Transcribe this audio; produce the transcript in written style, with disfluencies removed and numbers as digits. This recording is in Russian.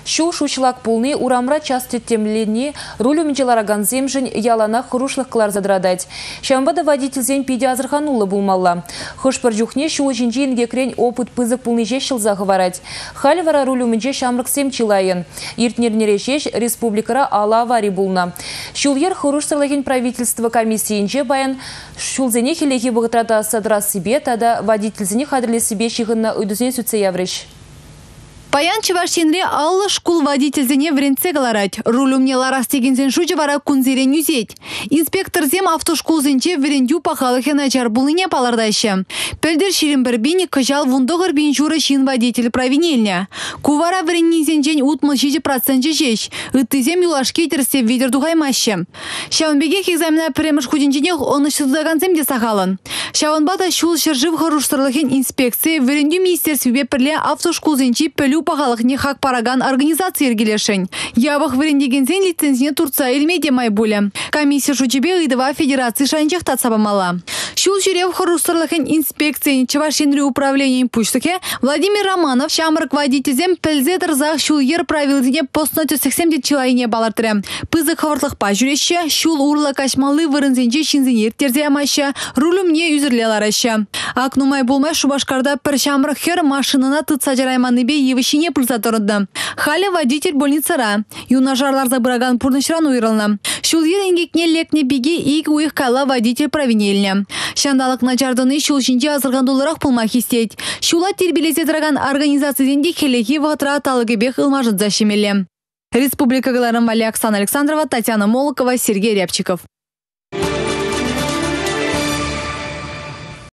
Шул шучлак полны урамра части темленни рулю мечелараган земжень ялана хурушлых клар задрадать. Шамбада водитель зень пиди азырханула булмалла. Хошпар жухне шул жинжинге крень опыт пызык полны жешил заговарать. Халивара рулю мече шамрак сем чилайен. Иртнернере шеш республикара ала аварий булна. Шул ер хуруштарлыгин правительства комиссии инже баян шул зене хилехи боготрата садра себе, тада водитель зене хадрли себе шихынна уйдузне сүтсе яврыш. Паян Чевашинре аллы шкул водительзене вренце галарать. Рулюмне ларас тегенсен шучы вара кунзерен юзеть. Инспектор зем автошкулзенче врендю пахалыхе начар булыне палардайшы. Пельдер ширин бірбини кыжал вундогыр бин журы шин водитель провинельня. Кувара вреннизенчен утмыл 6% жеш. Ыттызем юлашке терсе видер дугаймашы. Шаунбегех экзамена премыш худинченех он шыдыганзем де сахалын. Шаунбата шул шыржыв харуштырлыхен инспекции врендю министерстве перле автошкулзенче пелю пахалыхне хак параган организации ергелешень. Ябах врендегензен лицензия Турция илмеде майбуля. Комиссия шучебе ыдыва федерации шанчах татсабамала. Шул жирев харустарлыхен инспекции Чевашинри управления импульсухе Владимир Романов шамрак водительзем пельзетр зах шул ер правилзине постнотю 70 человене балартыры. Пызык хаварлых пажуреще, шул урла качмалы вырынзенче шинзенер терзеямаще, рулюмне юзерлелараща. Акнумай булмай Шубашкарда пер шамрак хер машинына тыцаджарайманы бе евышине пыльзаторында. Хали водитель больницара. Юнажарлар забыраган пурнышран уйрылна. Шул ер ингекне лекне биге ик уих кайла водитель провинельня. Шандалык начардыны шул шинче азыргандулырак пулмах истеть. Шула тербелезетраган организацияденде хелехи ватра талыгебех ылмажыт защемеле. Республика Галарам Вали Оксана Александрова, Татьяна Молокова, Сергей Рябчиков.